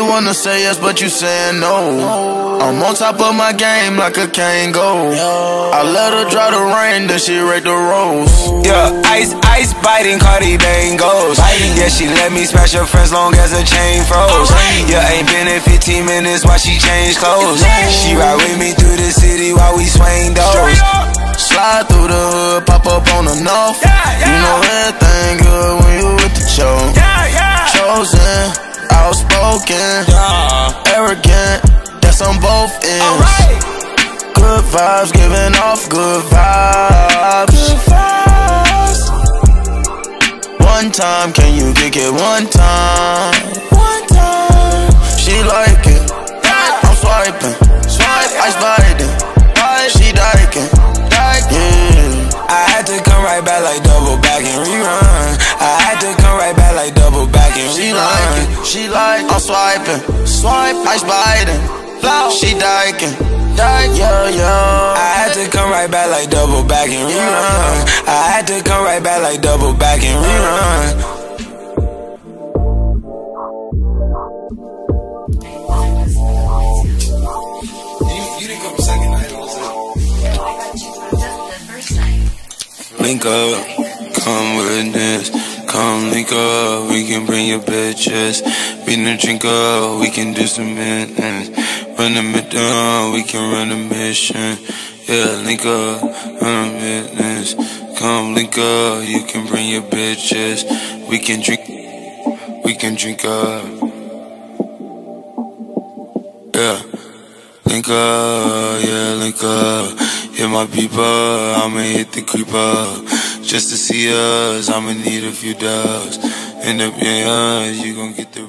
wanna say yes, but you saying no. I'm on top of my game like a Kango. I let her dry the rain, then she rake the rose. Yeah, ice biting Cardi bangos. Yeah, she let me smash her friends long as her chain froze. Yeah, ain't been in 15 minutes while she changed clothes. She ride with me through the city while we swing doors. Slide through the hood, pop up on the north. You know everything good when you with the show. Chosen, outspoken, arrogant, that's on both ends. Good vibes, giving off good vibes. One time, can you kick it one time? She like it, I'm swiping, ice biting, she liking, yeah. I had to come right back like double back and rerun. I had to come right back like double back and rerun. She like, I'm swiping, ice biting, she liking, yeah. I had to come right back like double back and rerun. I had to come right back like double back and rerun. You didn't come second night, was it? Link up, come witness, come link up, we can bring your bitches. We can drink up, we can do some business. Run the mission, we can run a mission. Yeah, link up, run a business. Come link up, you can bring your bitches. We can drink up. Yeah, link up, yeah, link up. Hit my people, I'ma hit the creeper. Just to see us, I'ma need a few dubs. End up in us, you gon' get the